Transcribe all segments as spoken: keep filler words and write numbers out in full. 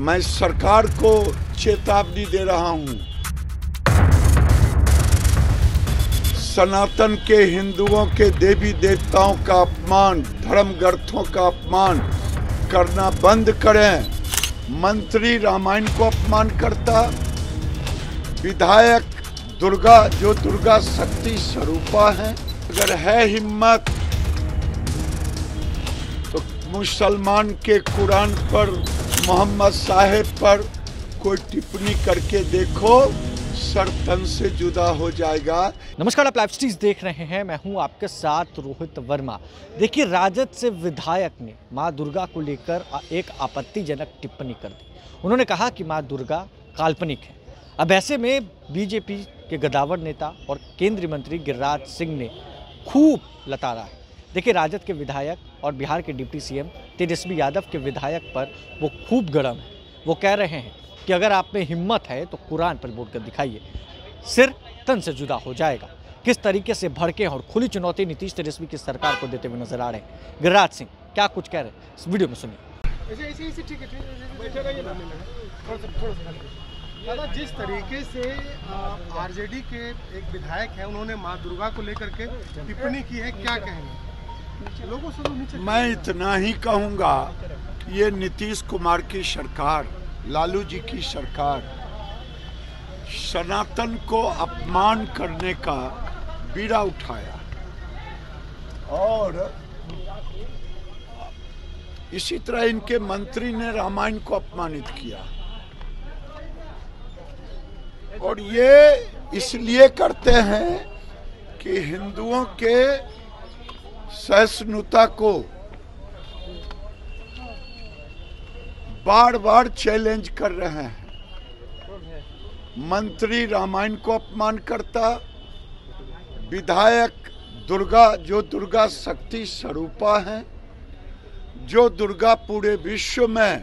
मैं सरकार को चेतावनी दे रहा हूं, सनातन के हिंदुओं के देवी देवताओं का अपमान, धर्म ग्रंथों का अपमान करना बंद करें। मंत्री रामायण को अपमान करता, विधायक दुर्गा जो दुर्गा शक्ति स्वरूपा है, अगर है हिम्मत तो मुसलमान के कुरान पर, मोहम्मद साहेब पर कोई टिप्पणी करके देखो, सर तन से जुदा हो जाएगा। नमस्कार, आप लाइव स्ट्रीम्स देख रहे हैं। मैं हूं आपके साथ रोहित वर्मा। देखिए, राजद से विधायक ने मां दुर्गा को लेकर एक आपत्तिजनक टिप्पणी कर दी। उन्होंने कहा कि मां दुर्गा काल्पनिक है। अब ऐसे में बीजेपी के गदावर नेता और केंद्रीय मंत्री गिरिराज सिंह ने खूब लताड़ा है। देखिए, राजद के विधायक और बिहार के डिप्टी सीएम तेजस्वी यादव के विधायक पर वो खूब गरम है। वो कह रहे हैं कि अगर आप में हिम्मत है तो कुरान पर बोल कर दिखाइए, सिर तन से जुदा हो जाएगा। किस तरीके से भड़के और खुली चुनौती नीतीश तेजस्वी की सरकार को देते हुए नजर आ रहे हैं गिरिराज सिंह, क्या कुछ कह रहे हैं इस वीडियो में सुनिए। दादा, जिस तरीके से आरजेडी के एक विधायक है, उन्होंने मां दुर्गा को लेकर के टिप्पणी की है, क्या कहेंगे लोगों से? मैं इतना ही कहूंगा, ये नीतीश कुमार की सरकार, लालू जी की सरकार सनातन को अपमान करने का बीड़ा उठाया और इसी तरह इनके मंत्री ने रामायण को अपमानित किया। और ये इसलिए करते हैं कि हिंदुओं के सहिष्णुता को बार बार चैलेंज कर रहे हैं। मंत्री रामायण को अपमान करता, विधायक दुर्गा जो दुर्गा शक्ति स्वरूपा है, जो दुर्गा पूरे विश्व में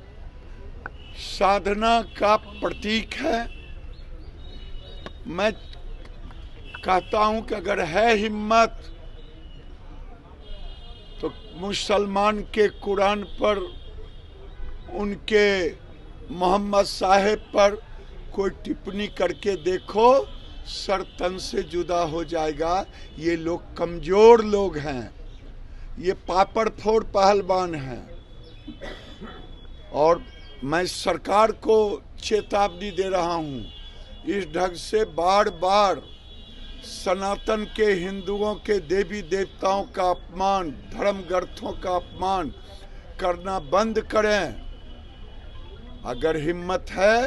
साधना का प्रतीक है। मैं कहता हूं कि अगर है हिम्मत तो मुसलमान के कुरान पर, उनके मोहम्मद साहेब पर कोई टिप्पणी करके देखो, सर तन से जुदा हो जाएगा। ये लोग कमजोर लोग हैं, ये पापड़ फोड़ पहलवान हैं। और मैं सरकार को चेतावनी दे रहा हूं, इस ढंग से बार बार सनातन के हिंदुओं के देवी देवताओं का अपमान, धर्म ग्रंथों का अपमान करना बंद करें। अगर हिम्मत है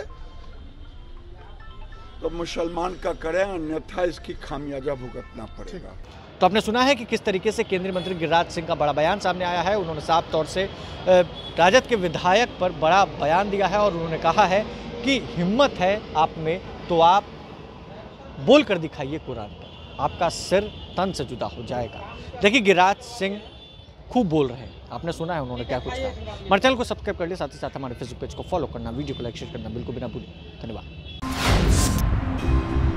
तो मुसलमान का करें, अन्यथा इसकी खामियाजा भुगतना पड़ेगा। तो आपने सुना है कि किस तरीके से केंद्रीय मंत्री गिरिराज सिंह का बड़ा बयान सामने आया है। उन्होंने साफ तौर से राजद के विधायक पर बड़ा बयान दिया है और उन्होंने कहा है कि हिम्मत है आप में तो आप बोल कर दिखाइए कुरान पर, आपका सिर तन से जुदा हो जाएगा। देखिए, गिरिराज सिंह खूब बोल रहे हैं। आपने सुना है उन्होंने क्या कुछ कहा। हमारे चैनल को सब्सक्राइब कर लिया, साथ ही साथ हमारे फेसबुक पेज को फॉलो करना, वीडियो को लाइक शेयर करना बिल्कुल भी ना भूलें। धन्यवाद।